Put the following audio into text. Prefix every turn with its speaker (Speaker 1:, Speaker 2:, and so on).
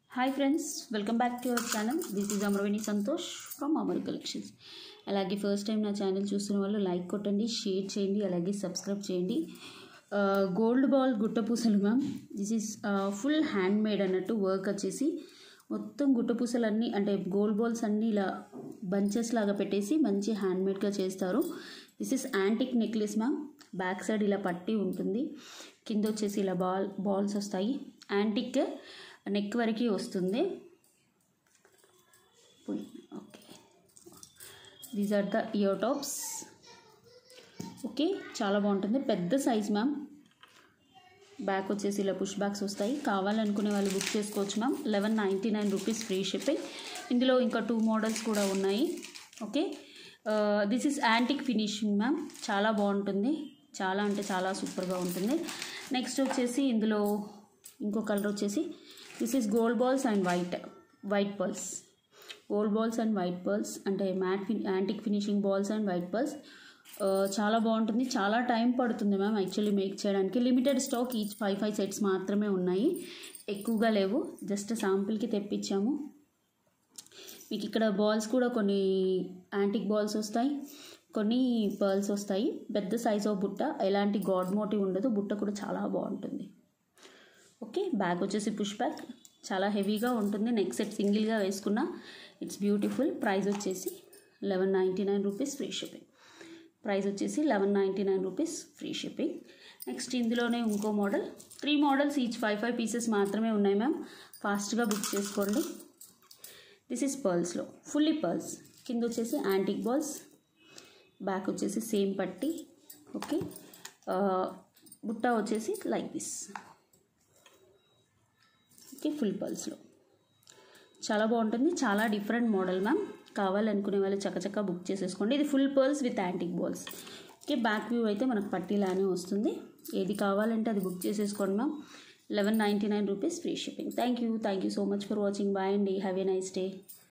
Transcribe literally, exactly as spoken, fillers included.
Speaker 1: Hi friends, welcome back to our channel. This is Amaraveni Santosh from Amar collections. అలాగే first time నా channel చూస్తున్న వాళ్ళు like కొట్టండి, షేర్ చేయండి, అలాగే సబ్స్క్రైబ్ చేయండి. గోల్డ్ బాల్ గుట్టపూసలు ma'am, this is full hand made అన్నట్టు. వర్క్ వచ్చేసి మొత్తం గుట్టపూసలన్నీ అంటే గోల్డ్ బాల్స్ అన్నీ ఇలా బంచెస్ లాగా పెట్టేసి మంచి హ్యాండ్ మేడ్గా చేస్తారు. This is antique necklace ma'am. Back side ఇలా పట్టి ఉంటుంది, కింద వచ్చేసి ఇలా బాల్ బాల్స్ వస్తాయి. యాంటిక్ నెక్ వరకు వస్తుంది. Okay, these are the ear tops. Okay, చాలా బాగుంటుంది, పెద్ద సైజ్ మ్యామ్. బ్యాక్ వచ్చేసి ఇలా పుష్ బ్యాక్స్ వస్తాయి. కావాలనుకునే వాళ్ళు బుక్ చేసుకోవచ్చు ma'am. Eleven ninety nine rupees free shipping. ఇందులో ఇంకా టూ మోడల్స్ కూడా ఉన్నాయి. Okay, this is antique finishing ma'am. చాలా బాగుంటుంది, చాలా అంటే చాలా సూపర్గా ఉంటుంది. నెక్స్ట్ వచ్చేసి ఇందులో ఇంకో కలర్ వచ్చేసి this is gold balls and white white pearls. Gold balls and white pearls అంటే matte fin antique finishing balls and white pearls. చాలా బాగుంటుంది, చాలా టైం పడుతుంది మ్యామ్ యాక్చువల్లీ మేక్ చేయడానికి. Limited stock, each five five sets మాత్రమే ఉన్నాయి, ఎక్కువగా లేవు. జస్ట్ శాంపిల్కి తెప్పించాము. మీకు ఇక్కడ బాల్స్ కూడా కొన్ని యాంటిక్ బాల్స్ వస్తాయి, కొన్ని పర్ల్స్ వస్తాయి. పెద్ద సైజ్ ఆఫ్ బుట్ట, ఎలాంటి గాడ్ మోటివ్ ఉండదు. బుట్ట కూడా చాలా బాగుంటుంది. ఓకే, బ్యాగ్ వచ్చేసి పుష్ బ్యాక్, చాలా హెవీగా ఉంటుంది. నెక్ సెట్ సింగిల్గా వేసుకున్న ఇట్స్ బ్యూటిఫుల్. ప్రైస్ వచ్చేసి eleven ninety nine rupees free shipping. Price వచ్చేసి eleven ninety nine rupees free shipping. Next ఇందులోనే ఇంకో model. Three models, each five five pieces మాత్రమే ఉన్నాయి మ్యామ్. ఫాస్ట్గా బుక్ చేసుకోండి. దిస్ ఈజ్ పర్ల్స్లో ఫుల్లీ పర్ల్స్. కింద వచ్చేసి యాంటిక్ బాల్స్, బ్యాక్ వచ్చేసి సేమ్ పట్టి. ఓకే, బుట్ట వచ్చేసి లైక్ దిస్. ఓకే, ఫుల్ పర్ల్స్లో చాలా బాగుంటుంది, చాలా డిఫరెంట్ మోడల్ మ్యామ్. కావాలనుకునే వాళ్ళు చక్కచక్క బుక్ చేసేసుకోండి. ఇది full pearls with antique balls. Okay, back view అయితే మనకు పట్టీలానే వస్తుంది. ఏది కావాలంటే అది బుక్ చేసేసుకోండి ma'am. Eleven ninety nine rupees free shipping. Thank you thank you so much for watching. Bye అండి, హ్యావ్ ఏ నైస్ డే.